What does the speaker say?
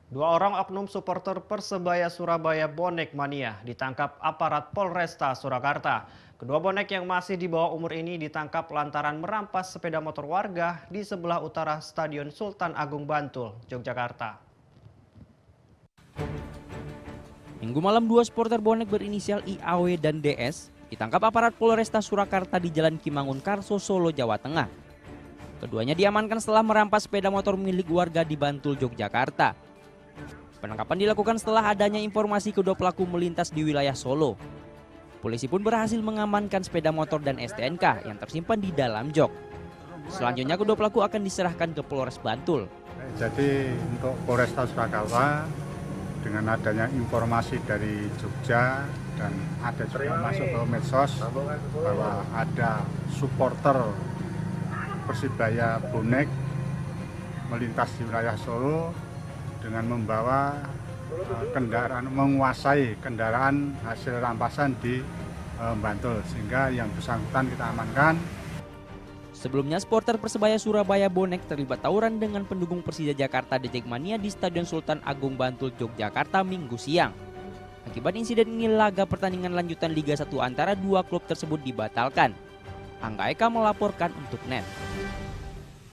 Dua orang oknum supporter Persebaya Surabaya Bonek Mania ditangkap aparat Polresta Surakarta. Kedua bonek yang masih di bawah umur ini ditangkap lantaran merampas sepeda motor warga di sebelah utara Stadion Sultan Agung Bantul, Yogyakarta. Minggu malam dua supporter bonek berinisial IAW dan DS ditangkap aparat Polresta Surakarta di Jalan Kimangun Karso, Solo, Jawa Tengah. Keduanya diamankan setelah merampas sepeda motor milik warga di Bantul, Yogyakarta. Penangkapan dilakukan setelah adanya informasi kedua pelaku melintas di wilayah Solo. Polisi pun berhasil mengamankan sepeda motor dan STNK yang tersimpan di dalam jok. Selanjutnya kedua pelaku akan diserahkan ke Polres Bantul. Jadi untuk Polresta Surakarta dengan adanya informasi dari Jogja dan ada juga masuk ke medsos bahwa ada supporter Persibaya Bonek melintas di wilayah Solo dengan membawa kendaraan, menguasai kendaraan hasil rampasan di Bantul, sehingga yang bersangkutan kita amankan. Sebelumnya supporter Persebaya Surabaya Bonek terlibat tawuran dengan pendukung Persija Jakarta The Jackmania di Stadion Sultan Agung Bantul, Yogyakarta Minggu siang. Akibat insiden ini laga pertandingan lanjutan Liga 1 antara dua klub tersebut dibatalkan. Angga Eka melaporkan untuk NET.